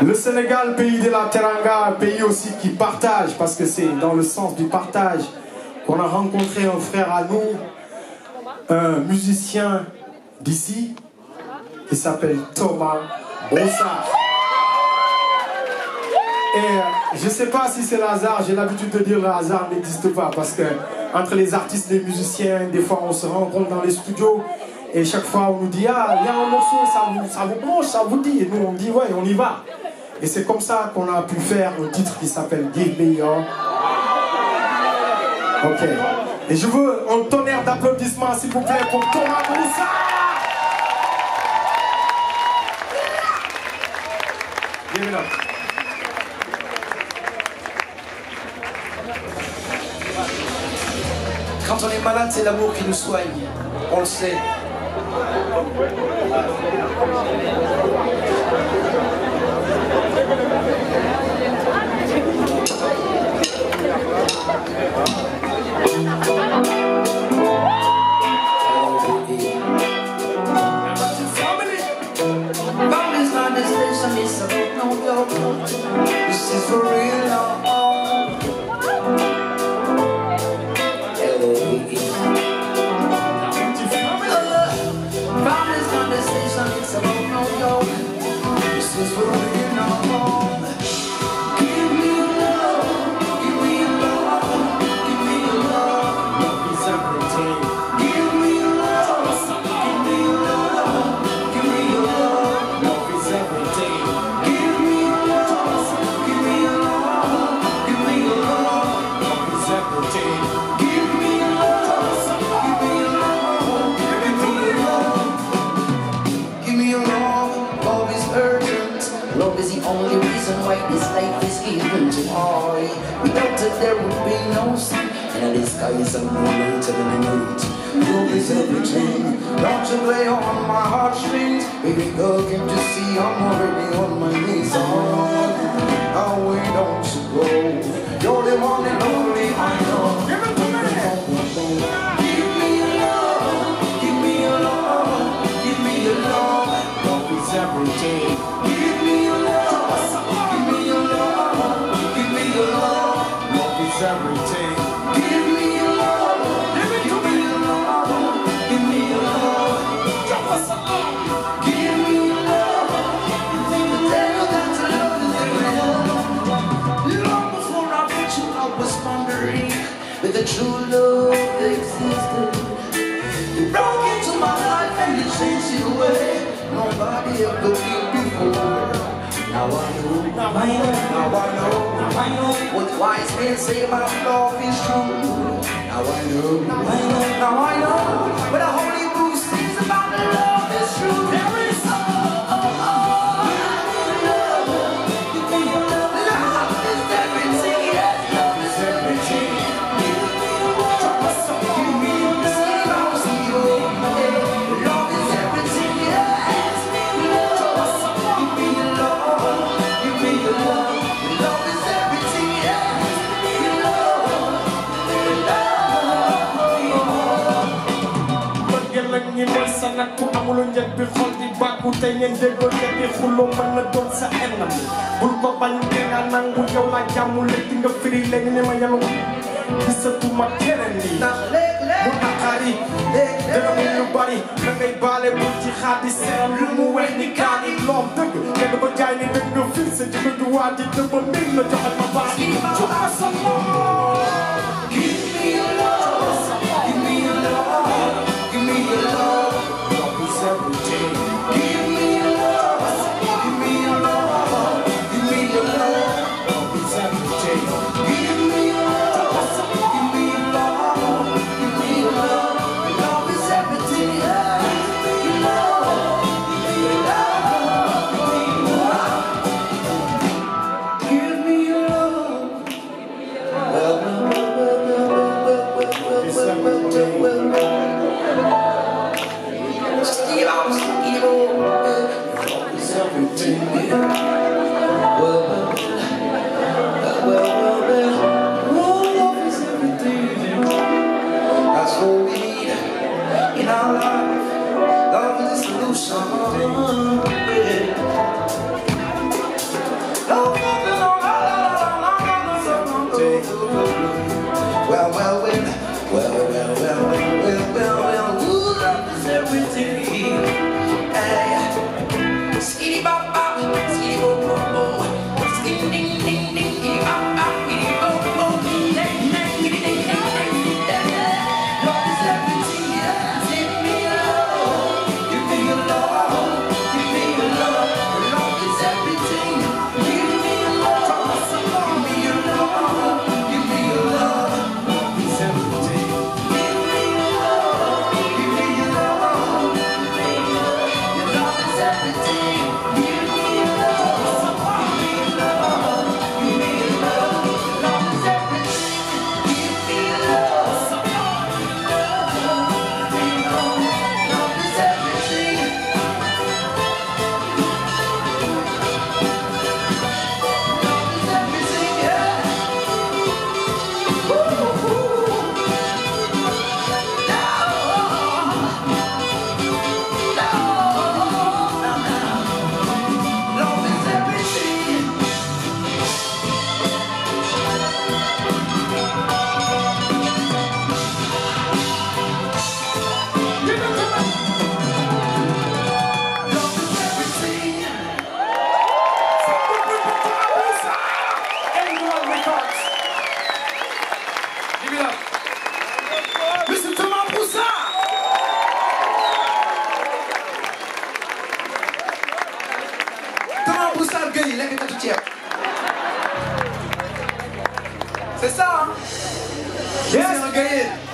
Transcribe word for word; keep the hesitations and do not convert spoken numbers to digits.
Le Sénégal, pays de la Teranga, pays aussi qui partage, parce que c'est dans le sens du partage qu'on a rencontré un frère à nous, un musicien d'ici, qui s'appelle Thomas Broussard. Et euh, je ne sais pas si c'est le hasard, j'ai l'habitude de dire le hasard n'existe pas, parce que entre les artistes et les musiciens, des fois on se rencontre dans les studios, et chaque fois on nous dit « Ah, il y a un morceau, ça vous, ça vous branche, ça vous dit », et nous on dit « Ouais, on y va ». Et c'est comme ça qu'on a pu faire un titre qui s'appelle Give Me Your. Ok. Et je veux un tonnerre d'applaudissements, s'il vous plaît, pour Thomas Broussard. Give it up. Quand on est malade, c'est l'amour qui nous soigne. On le sait. Family's not this station, it's about no doubt. This is for real now. Family's not this station, it's about no doubt. This is for real now. Give me your love, give me your love, give me your love. Love is everything. Give me your love, give me your love, give me your love. Love is everything. Give me your love, give me your love, give me your love. Love is everything. Give me your love, give me your love, give me your love. Give me your love, love is urgent. Love is the only reason why this life is given to all. Without it there would be no sun, and the sky is a no later than the night. Love is everything. Don't you play on my heartstrings, baby girl, can't you see I'm already on my knees? Oh, away don't you go. You're the one and only I know. Give it to me. Give me your love, give me your love, give me your love. Love is everything. Give me your love, give me your love, give me your love. Love is everything. Give me your love, give me your love, give me your love. Give me your love. Tell you that the love is real. Long before I met you, I was wondering where the true love existed. You broke into my life and you changed the way nobody ever did before. Now I know, now I know, now I know, now I know what wise men say about love is true. Now I know, now I know, now I know what the Holy Book sings about love is true. There is so oh, oh, oh. Give me your love, love is everything, yes, love is everything. Give me your love, give me your love, love is everything, yes. Give me your love, give me your love, love is everything, yes. Your love, love. Bëggeel ak ñi mooy sa nag ku amul njëg bi xol di bàkku tey ngeen déggoo njëg bi xuloo mën na doon sa ennemi. Bul ko bañ te nga nangu yow la jàmm léegi nga firi léegi ne ma yanu gisatuma keneen lii. Mu naqari dana mu ñu bari da ngay baale bul ci xaati seen lu mu wex ni kaani loom dëgg kenn ko jaay ni dëgg nga fir sa jëkkër du waa di dëgg ba mbir la joxal ma baax jox ma sa lool. Give me your love, give me your love, give me your love. Love is everything. Give me your love, give me your love, give me your love. Love is everything. Give me your love, give me your love, give me your love. Love is everything, yeah. Your love, your love, give me your love. Well, well, well, well, well, well, well, well, well, well, ooh, love is everything. Hey, skitty bop bop, skitty bo bo bo, skitty ding ding ding, skitty bop bop, skitty bo bo, ding ding skitty ding ding ding. Love is everything. Give me love, give me love, give me love. Love is everything. Give me love, give me love, give me love. Love is everything. Give me love, give me love. Your love is everything. Give me love, give me love, give me love. Love is everything. Give me love, love, love is everything. Love is everything, yeah. Woo, woo. No, no, no, no. Love is everything. Love is everything. Anyone records. Give it up. Listen to my pusa. Comment pusa le gars, il aime tout tiers. C'est ça, hein? Yes. C'est un gars.